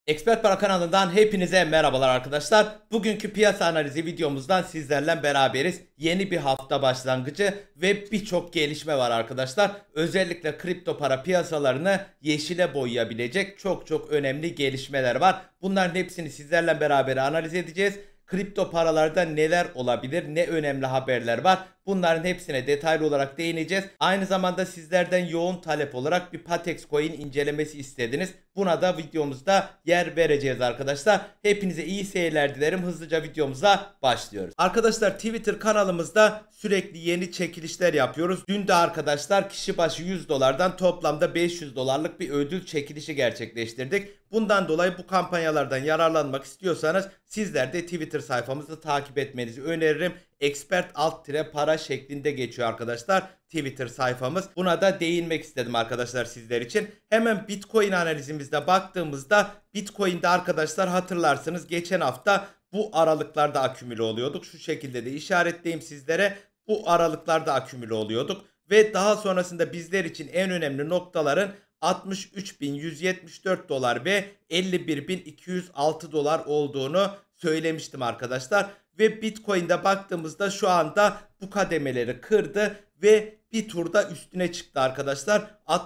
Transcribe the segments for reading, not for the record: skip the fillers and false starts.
Expert Para kanalından hepinize merhabalar arkadaşlar. Bugünkü piyasa analizi videomuzdan sizlerle beraberiz. Yeni bir hafta başlangıcı ve birçok gelişme var arkadaşlar. Özellikle kripto para piyasalarını yeşile boyayabilecek çok önemli gelişmeler var. Bunların hepsini sizlerle beraber analiz edeceğiz. Kripto paralarda neler olabilir, ne önemli haberler var. Bunların hepsine detaylı olarak değineceğiz. Aynı zamanda sizlerden yoğun talep olarak bir Patex Coin incelemesi istediniz. Buna da videomuzda yer vereceğiz arkadaşlar. Hepinize iyi seyirler dilerim. Hızlıca videomuza başlıyoruz. Arkadaşlar Twitter kanalımızda sürekli yeni çekilişler yapıyoruz. Dün de arkadaşlar kişi başı 100 dolardan toplamda 500 dolarlık bir ödül çekilişi gerçekleştirdik. Bundan dolayı bu kampanyalardan yararlanmak istiyorsanız sizler de Twitter sayfamızı takip etmenizi öneririm. Expert para şeklinde geçiyor arkadaşlar Twitter sayfamız. Buna da değinmek istedim arkadaşlar sizler için. Hemen Bitcoin analizimizde baktığımızda Bitcoin'de arkadaşlar hatırlarsınız geçen hafta bu aralıklarda akümüle oluyorduk. Şu şekilde de işaretleyeyim sizlere. Bu aralıklarda akümüle oluyorduk. Ve daha sonrasında bizler için en önemli noktaların 63.174 dolar ve 51.206 dolar olduğunu söylemiştim arkadaşlar. Ve Bitcoin'de baktığımızda şu anda bu kademeleri kırdı ve bir turda üstüne çıktı arkadaşlar.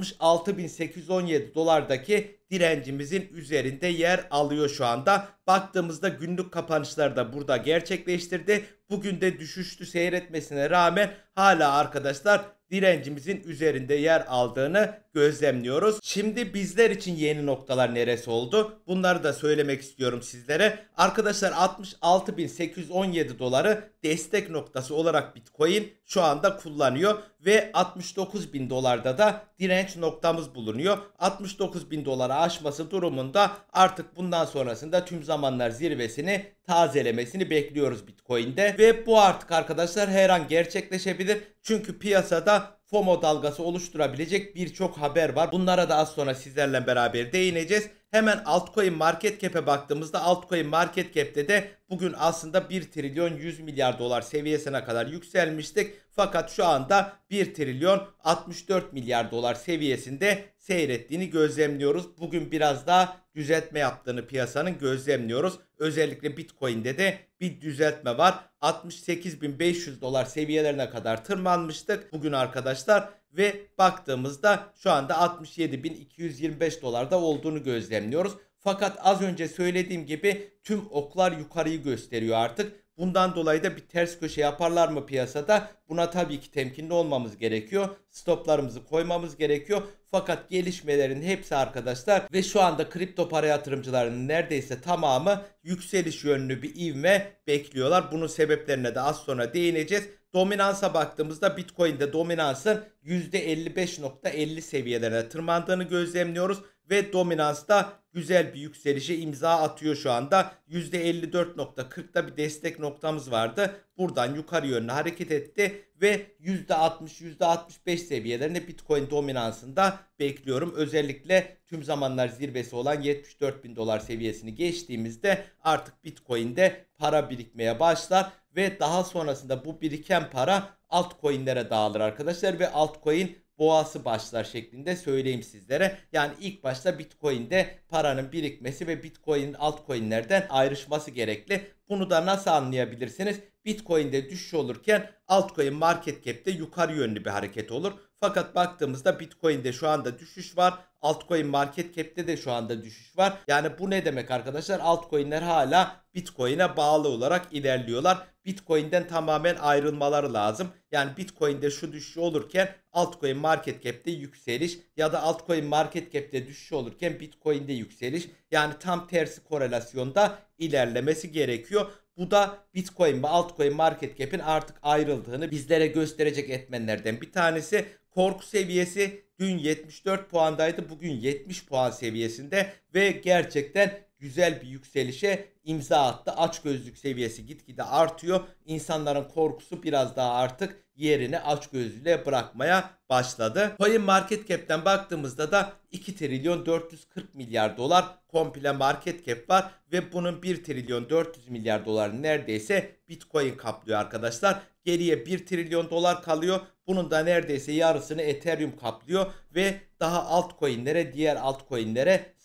66.817 dolardaki direncimizin üzerinde yer alıyor şu anda. Baktığımızda günlük kapanışları da burada gerçekleştirdi. Bugün de düşüşlü seyretmesine rağmen hala arkadaşlar direncimizin üzerinde yer aldığını gözlemliyoruz. Şimdi bizler için yeni noktalar neresi oldu? Bunları da söylemek istiyorum sizlere. Arkadaşlar 66.817 doları destek noktası olarak Bitcoin şu anda kullanıyor ve 69.000 dolarda da direnç noktamız bulunuyor. 69.000 doları aşması durumunda artık bundan sonrasında tüm zamanlar zirvesini tazelemesini bekliyoruz Bitcoin'de ve bu artık arkadaşlar her an gerçekleşebilir. Çünkü piyasada FOMO dalgası oluşturabilecek birçok haber var. Bunlara da az sonra sizlerle beraber değineceğiz. Hemen altcoin market cap'e baktığımızda altcoin market cap'te de bugün aslında 1 trilyon 100 milyar dolar seviyesine kadar yükselmiştik. Fakat şu anda 1 trilyon 64 milyar dolar seviyesinde seyrettiğini gözlemliyoruz. Bugün biraz daha düzeltme yaptığını piyasanın gözlemliyoruz. Özellikle Bitcoin'de de bir düzeltme var. 68.500 dolar seviyelerine kadar tırmanmıştık bugün arkadaşlar ve baktığımızda şu anda 67.225 dolarda olduğunu gözlemliyoruz. Fakat az önce söylediğim gibi tüm oklar yukarıyı gösteriyor artık. Bundan dolayı da bir ters köşe yaparlar mı piyasada? Buna tabii ki temkinli olmamız gerekiyor. Stoplarımızı koymamız gerekiyor. Fakat gelişmelerin hepsi arkadaşlar ve şu anda kripto para yatırımcılarının neredeyse tamamı yükseliş yönlü bir ivme bekliyorlar. Bunun sebeplerine de az sonra değineceğiz. Dominansa baktığımızda Bitcoin'de dominansın %55.50 seviyelerine tırmandığını gözlemliyoruz. Ve dominansta güzel bir yükselişe imza atıyor şu anda. %54.40'da bir destek noktamız vardı. Buradan yukarı yönlü hareket etti ve %60, %65 seviyelerini Bitcoin dominansında bekliyorum. Özellikle tüm zamanlar zirvesi olan 74.000 dolar seviyesini geçtiğimizde artık Bitcoin'de para birikmeye başlar ve daha sonrasında bu biriken para altcoin'lere dağılır arkadaşlar ve altcoin boğası başlar şeklinde söyleyeyim sizlere. Yani ilk başta Bitcoin'de paranın birikmesi ve Bitcoin'in altcoin'lerden ayrışması gerekli. Bunu da nasıl anlayabilirsiniz? Bitcoin'de düşüş olurken altcoin market cap'te yukarı yönlü bir hareket olur. Fakat baktığımızda Bitcoin'de şu anda düşüş var. Altcoin market cap'te de şu anda düşüş var. Yani bu ne demek arkadaşlar? Altcoin'ler hala Bitcoin'e bağlı olarak ilerliyorlar. Bitcoin'den tamamen ayrılmaları lazım. Yani Bitcoin'de şu düşüş olurken altcoin market cap'te yükseliş ya da altcoin market cap'te düşüş olurken Bitcoin'de yükseliş. Yani tam tersi korelasyonda ilerlemesi gerekiyor. Bu da Bitcoin ve altcoin market cap'in artık ayrıldığını bizlere gösterecek etmenlerden bir tanesi. Korku seviyesi dün 74 puandaydı. Bugün 70 puan seviyesinde ve gerçekten güzel bir yükselişe imza attı. Açgözlülük seviyesi gitgide artıyor. İnsanların korkusu biraz daha artık yerini açgözlülüğe bırakmaya başladı. Coin market cap'ten baktığımızda da 2 trilyon 440 milyar dolar komple market cap var ve bunun 1 trilyon 400 milyar dolar neredeyse Bitcoin kaplıyor arkadaşlar. Geriye 1 trilyon dolar kalıyor. Bunun da neredeyse yarısını Ethereum kaplıyor ve daha altcoin'lere, diğer altcoin'lere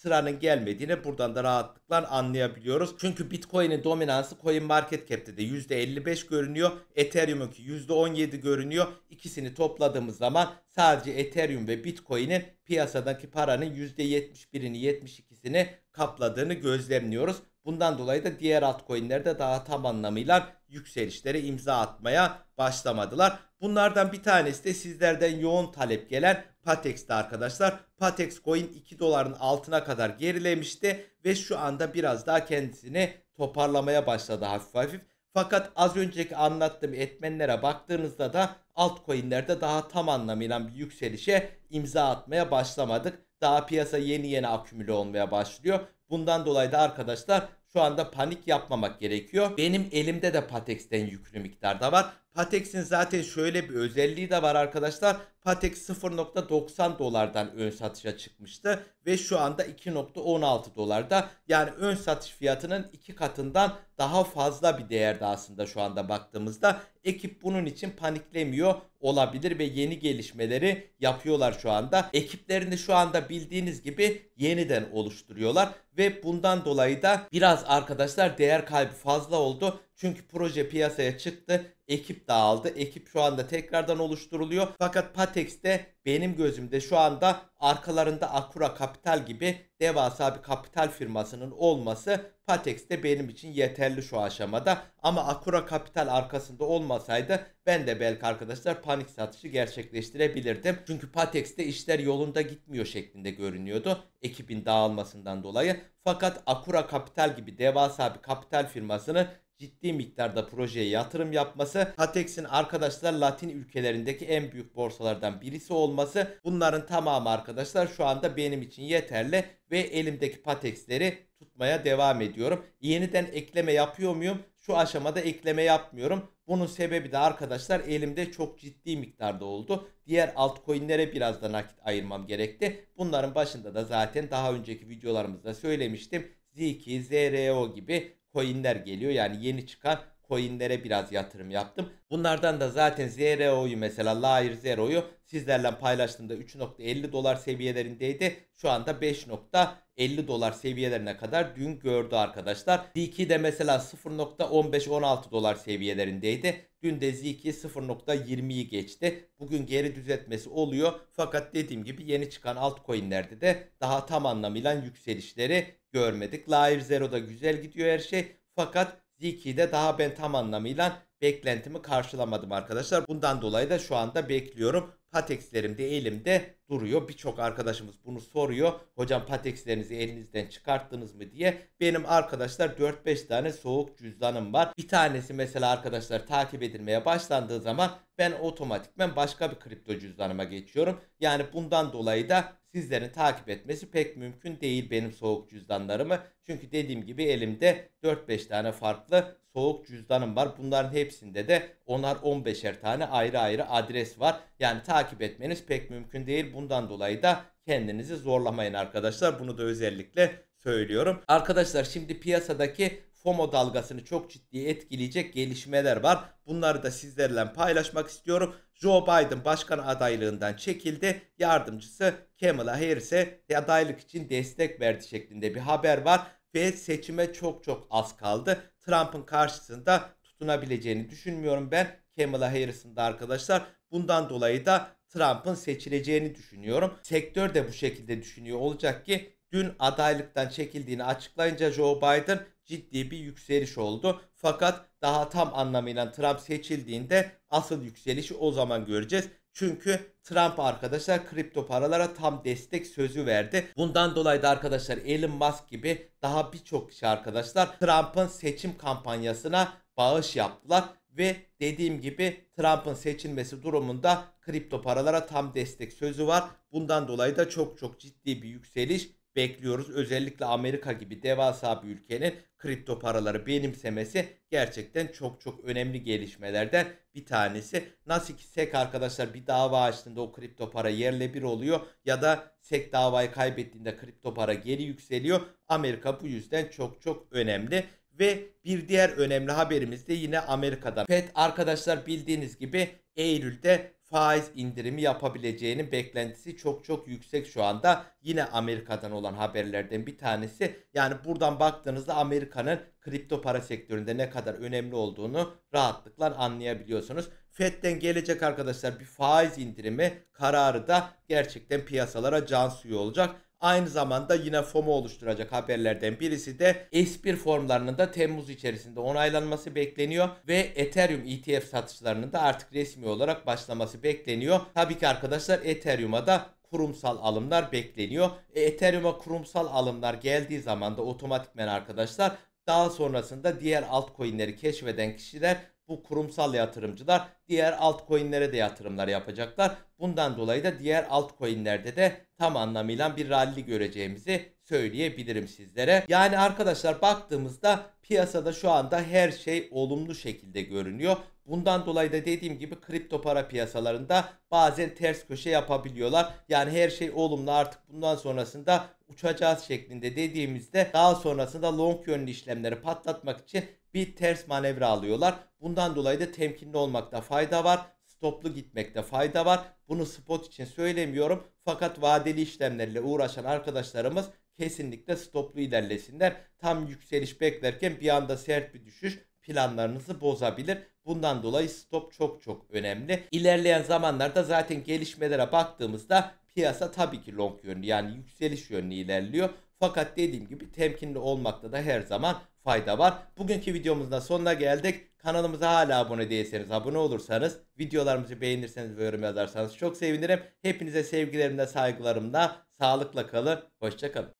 sıranın gelmediğini buradan da rahatlıkla anlayabiliyoruz. Çünkü Bitcoin'in dominansı CoinMarketCap'te de %55 görünüyor. Ethereum'unki %17 görünüyor. İkisini topladığımız zaman sadece Ethereum ve Bitcoin'in piyasadaki paranın %71'ini 72'sini kapladığını gözlemliyoruz. Bundan dolayı da diğer altcoin'ler de daha tam anlamıyla yükselişlere imza atmaya başlamadılar. Bunlardan bir tanesi de sizlerden yoğun talep gelen Patex'ti arkadaşlar. Patex coin 2 doların altına kadar gerilemişti ve şu anda biraz daha kendisini toparlamaya başladı hafif hafif. Fakat az önceki anlattığım etmenlere baktığınızda da altcoin'lerde daha tam anlamıyla bir yükselişe imza atmaya başlamadık. Daha piyasa yeni yeni akümüle olmaya başlıyor. Bundan dolayı da arkadaşlar şu anda panik yapmamak gerekiyor. Benim elimde de Patex'ten yüklü miktarda var. Patex'in zaten şöyle bir özelliği de var arkadaşlar. Patex 0.90 dolardan ön satışa çıkmıştı ve şu anda 2.16 dolarda. Yani ön satış fiyatının 2 katından daha fazla bir değerde aslında şu anda baktığımızda. Ekip bunun için paniklemiyor olabilir ve yeni gelişmeleri yapıyorlar şu anda. Ekiplerini şu anda bildiğiniz gibi yeniden oluşturuyorlar ve bundan dolayı da biraz arkadaşlar değer kaybı fazla oldu. Çünkü proje piyasaya çıktı, ekip dağıldı. Ekip şu anda tekrardan oluşturuluyor. Fakat Patex'te benim gözümde şu anda arkalarında Akura Kapital gibi devasa bir kapital firmasının olması Patex'te benim için yeterli şu aşamada. Ama Akura Kapital arkasında olmasaydı ben de belki arkadaşlar panik satışı gerçekleştirebilirdim. Çünkü Patex'te işler yolunda gitmiyor şeklinde görünüyordu ekibin dağılmasından dolayı. Fakat Akura Kapital gibi devasa bir kapital firmasının ciddi miktarda projeye yatırım yapması, Patex'in arkadaşlar Latin ülkelerindeki en büyük borsalardan birisi olması, bunların tamamı arkadaşlar şu anda benim için yeterli ve elimdeki Patex'leri tutmaya devam ediyorum. Yeniden ekleme yapıyor muyum? Şu aşamada ekleme yapmıyorum. Bunun sebebi de arkadaşlar elimde çok ciddi miktarda oldu. Diğer altcoin'lere biraz da nakit ayırmam gerekti. Bunların başında da zaten daha önceki videolarımızda söylemiştim. Z2, ZRO gibi coin'ler geliyor. Yani yeni çıkan coin'lere biraz yatırım yaptım. Bunlardan da zaten ZRO'yu mesela Layer Zero'yu sizlerle paylaştığımda 3.50 dolar seviyelerindeydi. Şu anda 5.50 dolar seviyelerine kadar dün gördü arkadaşlar. Z2 de mesela 0.15-16 dolar seviyelerindeydi. Dün de Z2 0.20'yi geçti. Bugün geri düzeltmesi oluyor. Fakat dediğim gibi yeni çıkan altcoin'lerde de daha tam anlamıyla yükselişleri görmedik. Layer Zero'da güzel gidiyor her şey. Fakat Z2'de daha ben tam anlamıyla beklentimi karşılamadım arkadaşlar. Bundan dolayı da şu anda bekliyorum. Patex'lerim de elimde duruyor. Birçok arkadaşımız bunu soruyor. Hocam Patex'lerinizi elinizden çıkarttınız mı diye. Benim arkadaşlar 4-5 tane soğuk cüzdanım var. Bir tanesi mesela arkadaşlar takip edilmeye başlandığı zaman ben otomatikman başka bir kripto cüzdanıma geçiyorum. Yani bundan dolayı da sizlerin takip etmesi pek mümkün değil benim soğuk cüzdanlarımı. Çünkü dediğim gibi elimde 4-5 tane farklı soğuk cüzdanım var. Bunların hepsinde de 10'ar 15'er tane ayrı ayrı adres var. Yani takip etmeniz pek mümkün değil. Bundan dolayı da kendinizi zorlamayın arkadaşlar. Bunu da özellikle söylüyorum. Arkadaşlar şimdi piyasadaki FOMO dalgasını çok ciddi etkileyecek gelişmeler var. Bunları da sizlerle paylaşmak istiyorum. Joe Biden başkan adaylığından çekildi. Yardımcısı Kamala Harris'e adaylık için destek verdi şeklinde bir haber var. Ve seçime çok çok az kaldı. Trump'ın karşısında tutunabileceğini düşünmüyorum ben. Kamala Harris'in de arkadaşlar. Bundan dolayı da Trump'ın seçileceğini düşünüyorum. Sektör de bu şekilde düşünüyor olacak ki dün adaylıktan çekildiğini açıklayınca Joe Biden ciddi bir yükseliş oldu. Fakat daha tam anlamıyla Trump seçildiğinde asıl yükselişi o zaman göreceğiz. Çünkü Trump arkadaşlar kripto paralara tam destek sözü verdi. Bundan dolayı da arkadaşlar Elon Musk gibi daha birçok kişi arkadaşlar Trump'ın seçim kampanyasına bağış yaptılar. Ve dediğim gibi Trump'ın seçilmesi durumunda kripto paralara tam destek sözü var. Bundan dolayı da çok çok ciddi bir yükseliş bekliyoruz. Özellikle Amerika gibi devasa bir ülkenin kripto paraları benimsemesi gerçekten çok çok önemli gelişmelerden bir tanesi. Nasıl ki SEC arkadaşlar bir dava açtığında o kripto para yerle bir oluyor ya da SEC davayı kaybettiğinde kripto para geri yükseliyor. Amerika bu yüzden çok çok önemli. Ve bir diğer önemli haberimiz de yine Amerika'dan. FED arkadaşlar bildiğiniz gibi Eylül'de faiz indirimi yapabileceğinin beklentisi çok çok yüksek şu anda. Yine Amerika'dan olan haberlerden bir tanesi. Yani buradan baktığınızda Amerika'nın kripto para sektöründe ne kadar önemli olduğunu rahatlıkla anlayabiliyorsunuz. Fed'den gelecek arkadaşlar bir faiz indirimi kararı da gerçekten piyasalara can suyu olacak. Aynı zamanda yine FOMO oluşturacak haberlerden birisi de S1 formlarının da Temmuz içerisinde onaylanması bekleniyor ve Ethereum ETF satışlarının da artık resmi olarak başlaması bekleniyor. Tabii ki arkadaşlar Ethereum'a da kurumsal alımlar bekleniyor. Ethereum'a kurumsal alımlar geldiği zaman da otomatikmen arkadaşlar daha sonrasında diğer altcoin'leri keşfeden kişiler, bu kurumsal yatırımcılar diğer altcoin'lere de yatırımlar yapacaklar. Bundan dolayı da diğer altcoin'lerde de tam anlamıyla bir rally göreceğimizi söyleyebilirim sizlere. Yani arkadaşlar baktığımızda piyasada şu anda her şey olumlu şekilde görünüyor. Bundan dolayı da dediğim gibi kripto para piyasalarında bazen ters köşe yapabiliyorlar. Yani her şey olumlu, artık bundan sonrasında uçacağız şeklinde dediğimizde daha sonrasında long yönlü işlemleri patlatmak için bir ters manevra alıyorlar. Bundan dolayı da temkinli olmakta fayda var. Stoplu gitmekte fayda var. Bunu spot için söylemiyorum. Fakat vadeli işlemlerle uğraşan arkadaşlarımız kesinlikle stoplu ilerlesinler. Tam yükseliş beklerken bir anda sert bir düşüş planlarınızı bozabilir. Bundan dolayı stop çok çok önemli. İlerleyen zamanlarda zaten gelişmelere baktığımızda piyasa tabii ki long yönlü, yani yükseliş yönlü ilerliyor. Fakat dediğim gibi temkinli olmakta da her zaman fayda var. Bugünkü videomuzun da sonuna geldik. Kanalımıza hala abone değilseniz abone olursanız, videolarımızı beğenirseniz ve yorum yazarsanız çok sevinirim. Hepinize sevgilerimle, saygılarımla, sağlıkla kalın. Hoşça kalın.